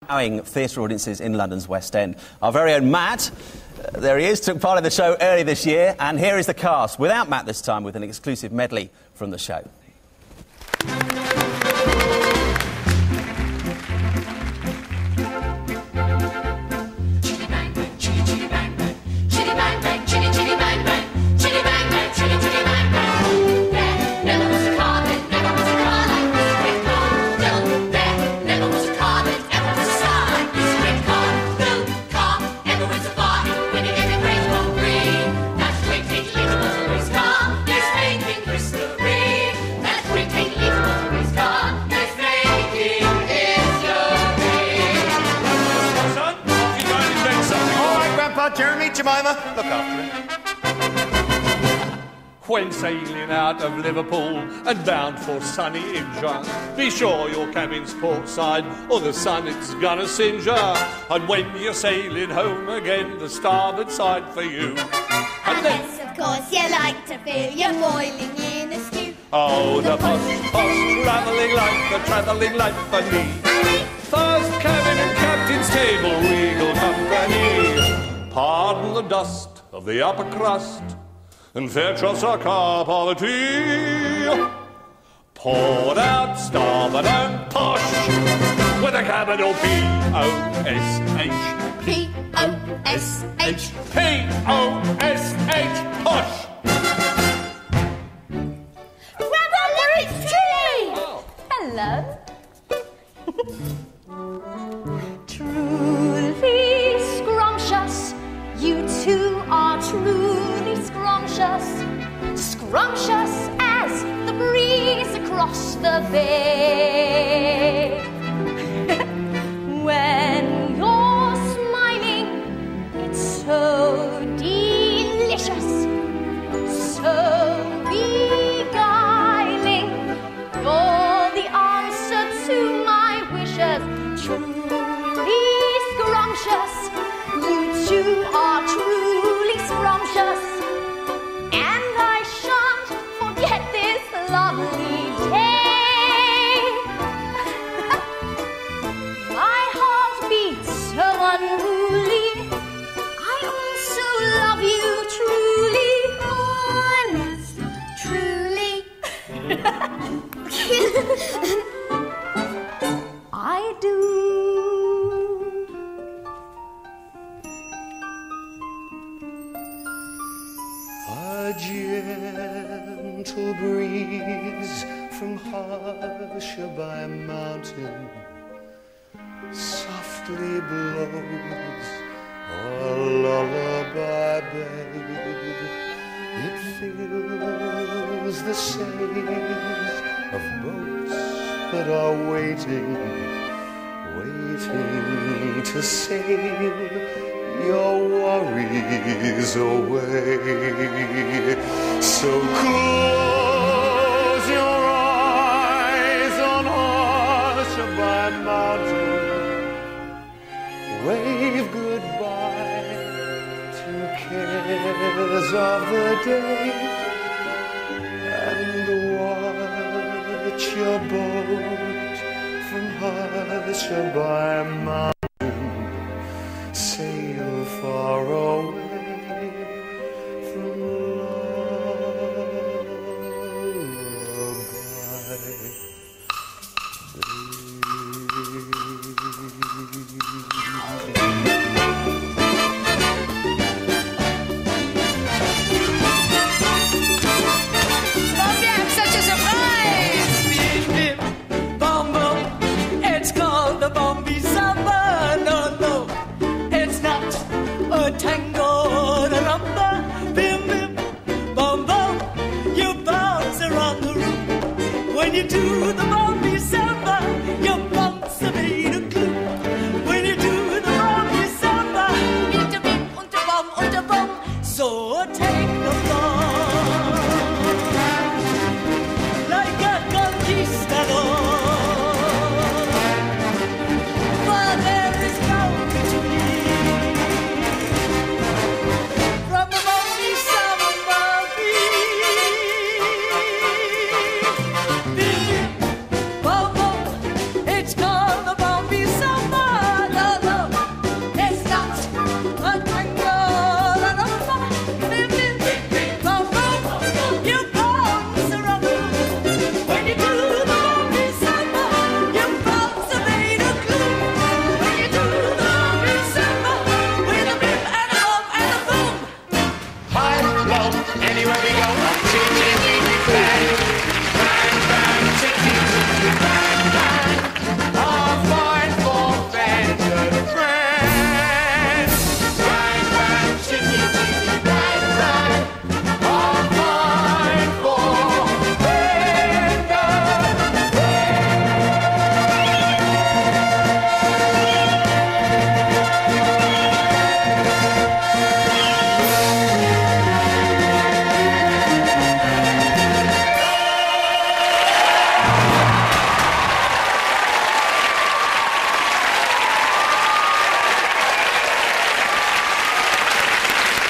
wowing theatre audiences in London's West End. Our very own Matt, there he is, took part in the show early this year, and here is the cast, without Matt this time, with an exclusive medley from the show. Jeremy, Jemima, look after him. When sailing out of Liverpool and bound for sunny India, be sure your cabin's port side or the sun it's gonna singe ya. And when you're sailing home again, the starboard side for you. Unless, of course, you like to feel you're boiling in a stew. Oh, the posh, travelling life for me. First cabin and captain's table, regal company. Pardon the dust of the upper crust and fair trust our carpality. Poured out, starboard and posh with a capital P-O-S-H. P-O-S-H. P-O-S-H. Posh. Grandpa, look, it's Chilly! Oh. Hello. Truly scrumptious. You two are truly scrumptious, scrumptious as the breeze across the bay. When you're smiling, it's so delicious, so beguiling. You're the answer to my wishes, truly scrumptious. You two are truly scrumptious, and I shan't forget this lovely day. My heart beats so unruly, I also love you truly, honest, truly. I do. A gentle breeze from Hushabye Mountain softly blows a lullaby, babe. It fills the sails of boats that are waiting to sail your worries away. So close your eyes on Hushabye Mountain. Wave goodbye to cares of the day, and watch your boat from Hushabye Mountain sail far away from I'm such a surprise! Bip, bip, bom, bom. It's called the Bombay Samba. No, no, it's not a tango or a rumba. Bim, bim, bom, bom. You bounce around the room. When you do the Bombay Samba, your bumps are made of glue. When you do the Bombay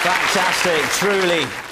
Fantastic, truly.